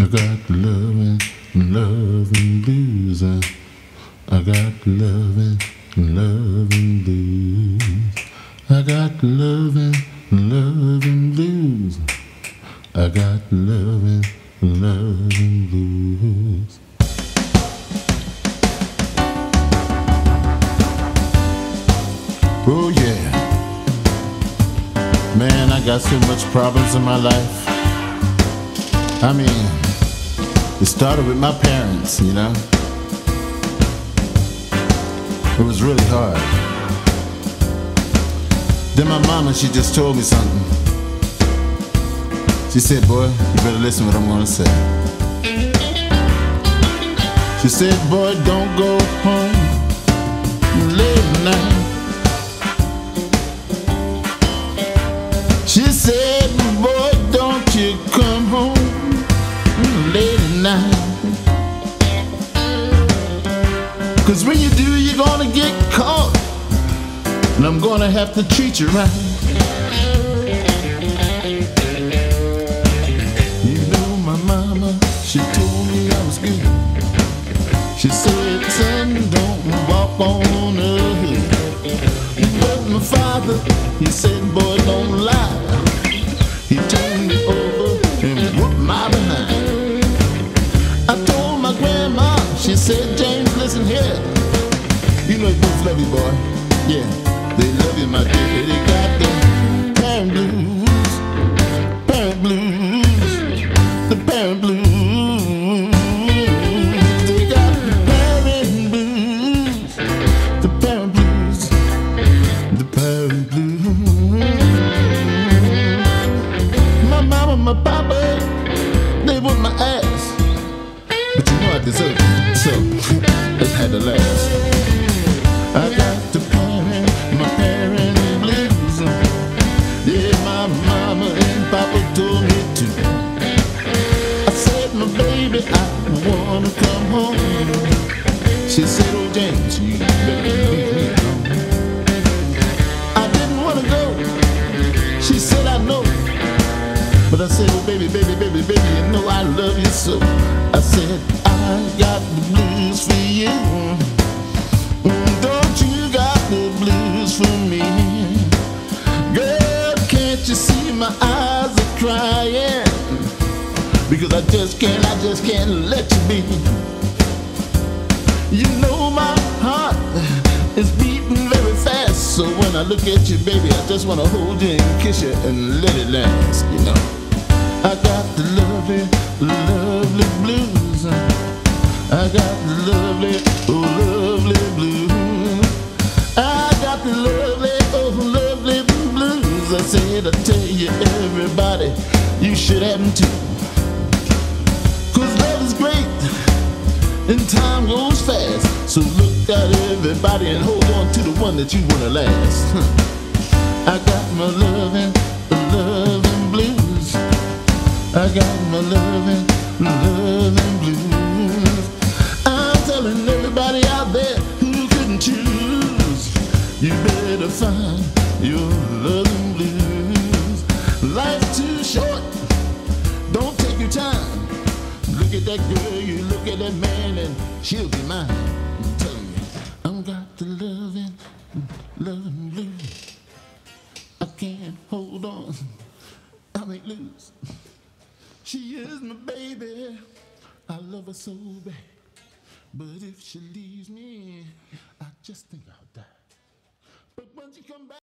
got loving, loving blues. I got loving, loving blues. I got loving, loving blues. I got loving, loving blues. Oh yeah. Man, I got so much problems in my life. I mean, it started with my parents, you know. It was really hard. Then my mama, she just told me something. She said, boy, you better listen to what I'm gonna say. She said, boy, don't go home late at night. She said, boy, don't you come home late at night. 'Cause when you do, you're gonna get caught, and I'm gonna have to treat you right. You know my mama, she told me I was good. She said, son, don't walk on the hood. But my father, he said, boy, don't lie. He turned me over and whooped my behind. I told my grandma, she said, James, listen here. You know they both love you, boy. Yeah, they love you, my dear. They got the parent blues, parent blues, the parent blues. They got the parent blues, the parent blues, the parent blues. My mama, my papa, they whipped my ass, but you know I deserve it, so it had to last. I got the my parent blues. Yeah, my mama and papa told me to. I said, my baby, I wanna come home. She said, oh James, you better leave me alone. I didn't wanna go. She said, I know. But I said, oh baby, baby, baby, baby, you know I love you so. I said, I got the blues for you. Don't you got the blues for me? Girl, can't you see my eyes are crying? Because I just can't let you be. You know my heart is beating very fast. So when I look at you, baby, I just wanna hold you and kiss you and let it last, you know. I got the lovely, lovely blues. I got the lovely, oh lovely blues. I got the lovely, oh lovely blues. I said, I tell you everybody, you should have them too. 'Cause love is great and time goes fast. So look at everybody and hold on to the one that you wanna last. I got my loving, loving blues. I got my loving, loving blues. I'm telling everybody out there who couldn't choose, you better find your loving blues. Life's too short, don't take your time. Look at that girl, you look at that man, and she'll be mine. I'm telling you, I've got the loving, loving blues. I can't hold on, I ain't lose. She is my baby, I love her so bad. But if she leaves me, I just think I'll die. But when she come back